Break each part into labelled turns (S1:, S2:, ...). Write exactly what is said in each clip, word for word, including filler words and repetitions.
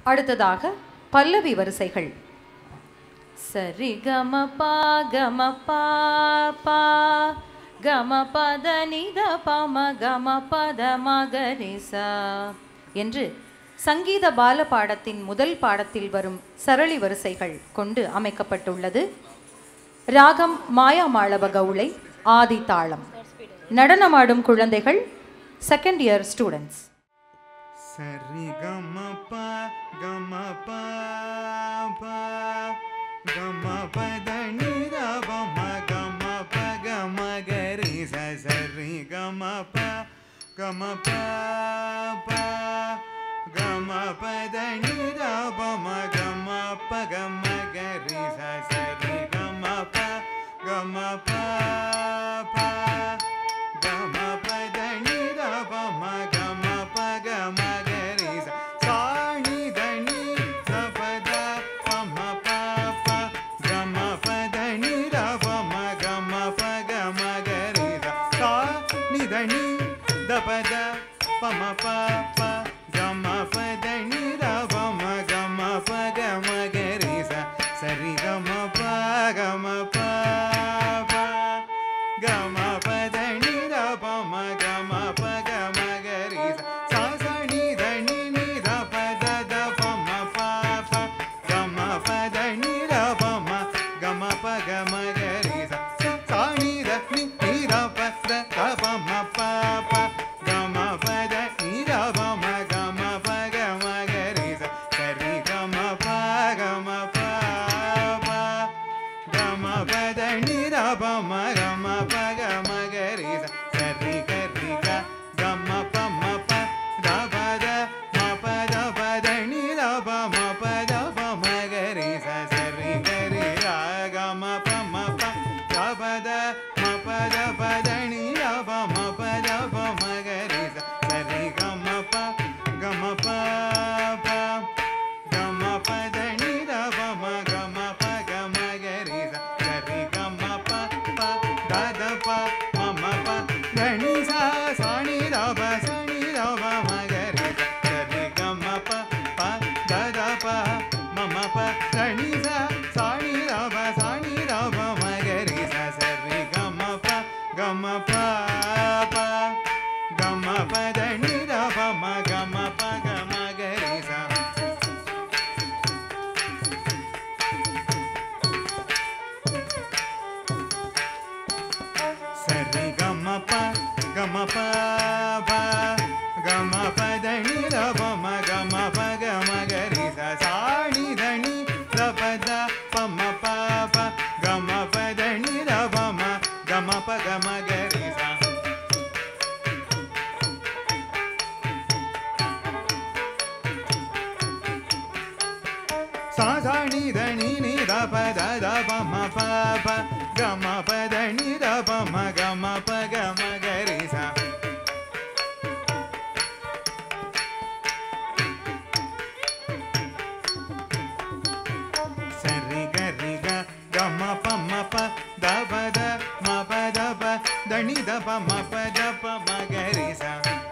S1: அடுத்ததாக பல்லவி வரிசைகள். சரி கம பா கம பா பா கம பத நித பம கம பத மகரிசா என்று சங்கீத பால பாடத்தின் முதல் பாடத்தில் வரும் சரளி வரிசைகள் கொண்டு அமைக்கப்பட்டுள்ளது. ராகம் மாயாமாளவ கவுளை, ஆதி தாளம். நடனமாடும் குழந்தைகள் செகண்ட் இயர் ஸ்டூடெண்ட்ஸ்.
S2: சரி கம ப கம ப ப கம பத நித பம கம ப கம கரி ச சரி கம ப கம ப ப கம பத நித பம கம ப கம கரி ச சரி கம ப கம ப ப கம பத நித பம கம ப கம கரி ச சாணி தனி சபத பம ப ப கம பத நித பம கம ப கம கரி ச சாணி தனி தபத பம ப ப கம பத நித பம கம ப கம கரி ச சரி கம ப கம ப ப கம பத நித பம கம ப கம கரி ச சா சனி தனி நித பத த பம ப ப கம பத நித பம கம ப கம கரி ச சாணி தனி நித பத த பம ப ப கம பத நித பம கம ப கம கரி ச சரி கம ப கம ப ப கம பத நித பம கம ப கம கரி ச சரி கரி க கம பம ப த பத ம பத பத நித பம பத பம கரி ச சரி கரி க கம பம ப த பத ம பத பத நித பம பத பம கரி ச சரி கம ப கம ப ப கம பத நித பம கம ப கம கரி ச சரி கம ப ப த த ப மம ப தனி ச சாணி த ப சனி த பம கரி ச சரி கம ப ப த த ப மம ப தனி ச சாணி த ப சாணி த பம கரி ச சரி கம ப கம ப ப கம பத நித பம கம ப கம கரி ச சரி கம ப கம ப ப கம பத நித பம கம ப கம கரி ச சாணி தனி த பத பம ப ப கம பத நித பம கம ப கம கரி ச சா சாணி தனி நித பத த பம ப ப கம பத நித பம கம ப கம கரி ச சரி கரி க கம பம ப த பத ம பத ப தனி த பம பத பம கரி ச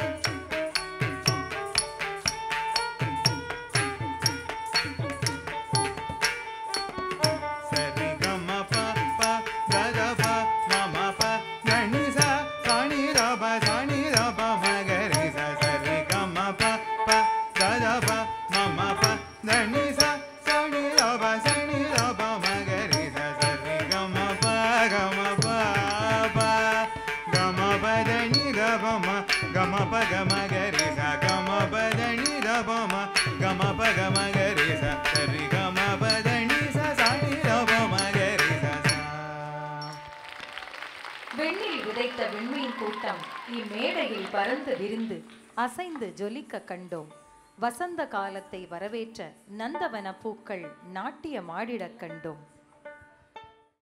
S2: சரி கம ப ப த த ப மம ப தனி ச சாணி த ப சாணி த பம கரி ச சரி கம ப ப த த ப மம ப தனி ச சாணி த ப சாணி த பம கரி ச சரி கம ப கம ப ப கம பத நித பம கம ப கம கரி ச கம பத நித பம கம ப கம கரி ச சரி கம பத நி ச சாணி த பம கரி ச சா.
S1: வெண்ணில் விதைத்த விண்மீன் கூட்டம் இம்மேடையில் பறந்து விரிந்து அசைந்து ஜொலிக்க கண்டோம். வசந்த காலத்தை வரவேற்ற நந்தவன பூக்கள் நாட்டியமாடிடக் கண்டோம்.